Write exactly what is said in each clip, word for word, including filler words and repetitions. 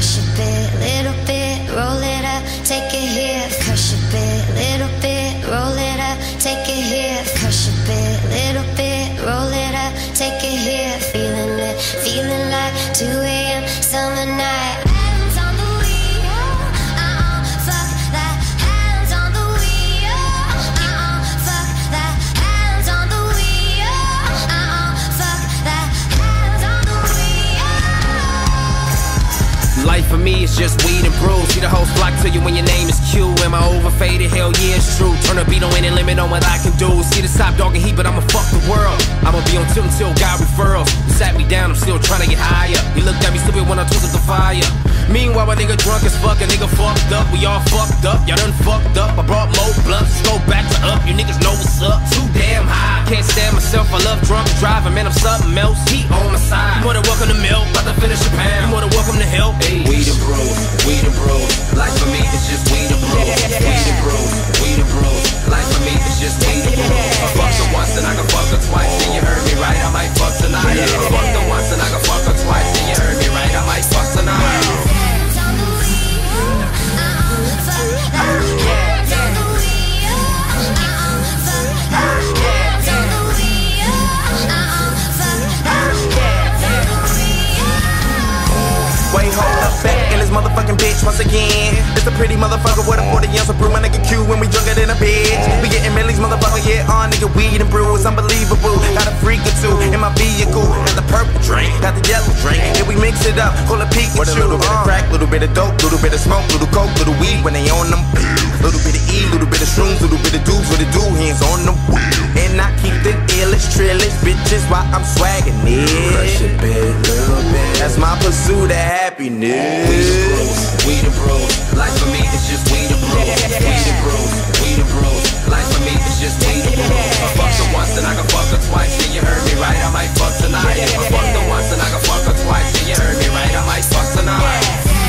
Crush a bit, little bit, roll it up, take it here. Crush a bit, little bit, roll it up, take it here. Crush a bit, little bit, roll it up, take it here. Feeling it, feeling like two A M summer night. Hands on the wheel, uh-uh, fuck that. Hands on the wheel, uh-uh, fuck that. Hands on the wheel, uh-uh, fuck that. Hands on the wheel. Life for me is just weed and brews. See the whole flock to you when your name is Q. Am I overfaded? Hell yeah, it's true. Turn a beat on any limit on what I can do. See the top dog and heat, but I'ma fuck the world. I'ma be on tilt until God referrals. You sat me down, I'm still trying to get higher. You looked at me stupid when I twisted the fire. Meanwhile, a nigga drunk as fuck, a nigga fucked up. We all fucked up, y'all done fucked up. I brought more blunts, let's go back to up. You niggas know what's up. Too damn high, can't stand myself. I love drunk driving, man, I'm something else. Heat on my side. You more than welcome to milk, about to finish a pound. You more than welcome to help. Hey. Weed and bros, weed and bros. Life for me, it's just weed and bros. Weed and bros, weed and bros. Life for me, it's just weed and bros. I fucked her once and I can fuck her twice. And you heard me right, I might fuck tonight. I fucked her once and I can fuck her twice. And you heard me right, I might fuck tonight. Wait, hold up, back in this motherfucking bitch once again. It's a pretty motherfucker with a forty ounce of brew. My nigga Q when we drunker than a bitch. We getting millies, motherfucker, yeah, on nigga weed and brew. It's unbelievable. Got a freak or two in my vehicle. Got the purple drink, got the yellow drink. And we mix it up, call it Pikachu. With a little bit of crack, little bit of dope, little bit of smoke, little coke, little weed when they on them. Little bit of E, little bit of shrooms, little bit of dudes with the do hands on them. And I keep the illest, trillest bitches while I'm swagging it. Crush a bit, little bit. That's my pursuit of happiness. Weed and bros, weed and bros. Life for me, it's just weed and bros. Weed and bros, weed and bros. Life for me, it's just weed and bros. I fucked her once and I can fuck her twice. And you heard me right, I might fuck tonight. If I fucked her once and I can fuck her twice. And you heard me right, I might fuck tonight.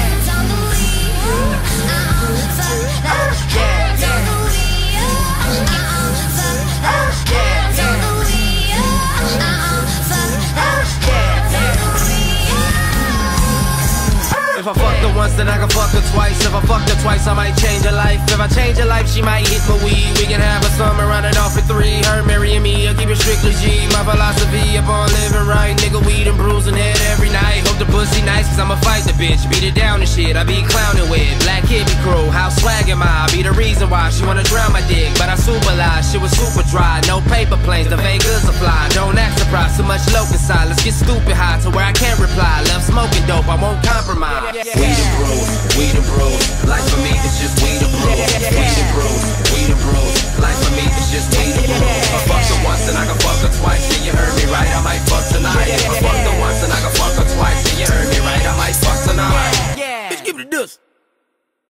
If I fuck her once, then I can fuck her twice. If I fuck her twice, I might change her life. If I change her life, she might hit my weed. We can have a summer, run it off at three. Her marrying me, I'll keep it strictly G. My philosophy upon living right. Nigga, weed and bruising head every night. Hope the pussy nice, cause I'ma fight the bitch. Beat it down and shit, I be clowning with Black hippie crew, how swag am I? I be the reason why she wanna drown my dick. But I super lie, shit was super dry. No paper planes, the Vegas are fly. Don't act surprised, too much low inside. Let's get stupid high to where I can't reply. Love smoking dope, I won't compromise.